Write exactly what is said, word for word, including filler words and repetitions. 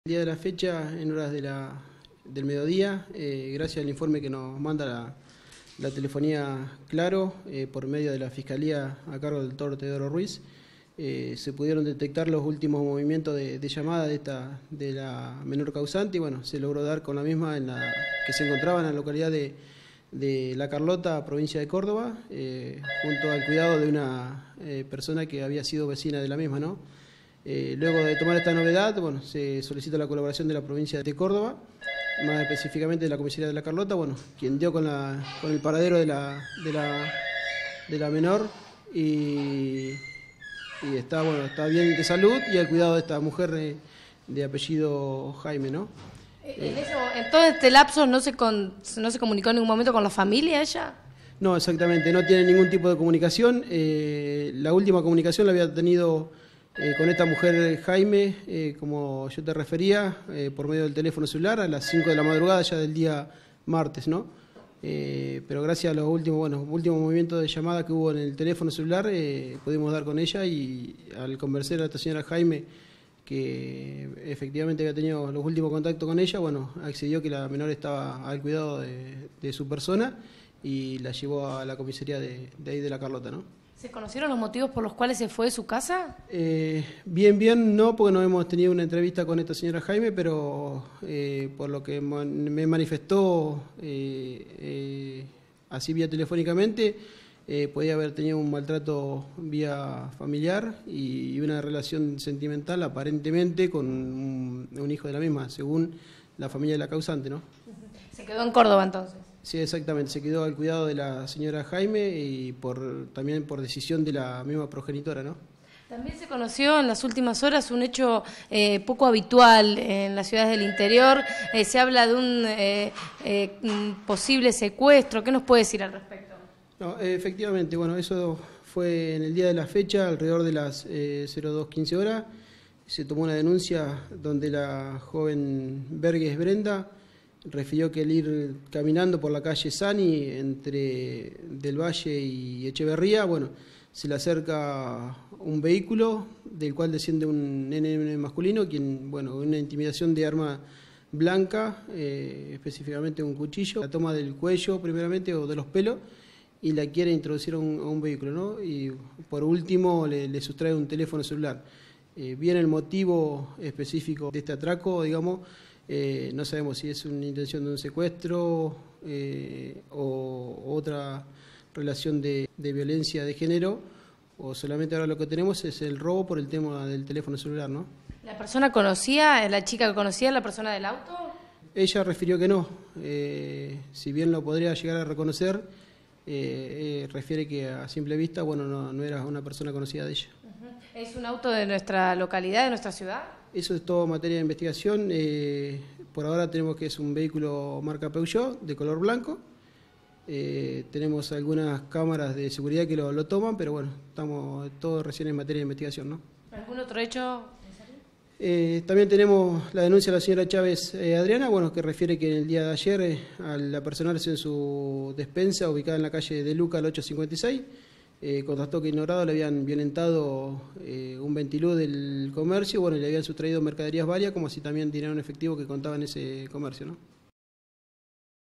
El día de la fecha, en horas de la, del mediodía, eh, gracias al informe que nos manda la, la telefonía Claro, eh, por medio de la Fiscalía a cargo del doctor Teodoro Ruiz, eh, se pudieron detectar los últimos movimientos de, de llamada de, esta, de la menor causante y bueno, se logró dar con la misma en la, que se encontraba en la localidad de, de La Carlota, provincia de Córdoba, eh, junto al cuidado de una eh, persona que había sido vecina de la misma, ¿no? Eh, luego de tomar esta novedad, bueno, se solicita la colaboración de la provincia de Córdoba, más específicamente de la comisaría de La Carlota, bueno, quien dio con, la, con el paradero de la, de la, de la menor y, y está, bueno, está bien de salud y al cuidado de esta mujer de, de apellido Jaime, ¿no? En, eso, en todo este lapso no se, con, no se comunicó en ningún momento con la familia ella. No, exactamente, no tiene ningún tipo de comunicación. Eh, la última comunicación la había tenido Eh, con esta mujer Jaime, eh, como yo te refería, eh, por medio del teléfono celular a las cinco de la madrugada ya del día martes, ¿no? Eh, pero gracias a los últimos, bueno, últimos movimientos de llamada que hubo en el teléfono celular, eh, pudimos dar con ella y al conversar a esta señora Jaime, que efectivamente había tenido los últimos contactos con ella, bueno, accedió que la menor estaba al cuidado de, de su persona y la llevó a la comisaría de, de ahí de La Carlota, ¿no? ¿Se conocieron los motivos por los cuales se fue de su casa? Eh, bien, bien, no, porque no hemos tenido una entrevista con esta señora Jaime, pero eh, por lo que me manifestó eh, eh, así vía telefónicamente, eh, podía haber tenido un maltrato vía familiar y una relación sentimental aparentemente con un, un hijo de la misma, según la familia de la causante, ¿no? ¿Se quedó en Córdoba entonces? Sí, exactamente, se quedó al cuidado de la señora Jaime y por también por decisión de la misma progenitora, ¿no? También se conoció en las últimas horas un hecho eh, poco habitual en las ciudades del interior. Eh, se habla de un, eh, eh, un posible secuestro. ¿Qué nos puede decir al respecto? No, efectivamente, bueno, eso fue en el día de la fecha, alrededor de las eh, cero dos quince horas. Se tomó una denuncia donde la joven Vergues Brenda refirió que al ir caminando por la calle Sani, entre Del Valle y Echeverría, bueno, se le acerca un vehículo del cual desciende un nene masculino, quien, bueno, una intimidación de arma blanca, eh, específicamente un cuchillo, la toma del cuello primeramente o de los pelos y la quiere introducir a un, a un vehículo, ¿no? Y por último le, le sustrae un teléfono celular. Eh, bien el motivo específico de este atraco, digamos, Eh, no sabemos si es una intención de un secuestro eh, o otra relación de, de violencia de género, o solamente ahora lo que tenemos es el robo por el tema del teléfono celular, ¿no? ¿La persona conocía, la chica que conocía a la persona del auto? Ella refirió que no, eh, si bien lo podría llegar a reconocer, eh, eh, refiere que a simple vista, bueno, no, no era una persona conocida de ella. Uh-huh. ¿Es un auto de nuestra localidad, de nuestra ciudad? Eso es todo materia de investigación. Eh, por ahora tenemos que es un vehículo marca Peugeot de color blanco. Eh, tenemos algunas cámaras de seguridad que lo, lo toman, pero bueno, estamos todos recién en materia de investigación, ¿no? ¿Algún otro hecho? Eh, también tenemos la denuncia de la señora Chávez eh, Adriana, bueno, que refiere que en el día de ayer eh, al apersonarse en su despensa ubicada en la calle de Luca, al ocho cincuenta y seis, Eh, constató que ignorado le habían violentado eh, un ventilú del comercio, bueno, y le habían sustraído mercaderías varias, como así también dinero en efectivo que contaba en ese comercio, ¿no?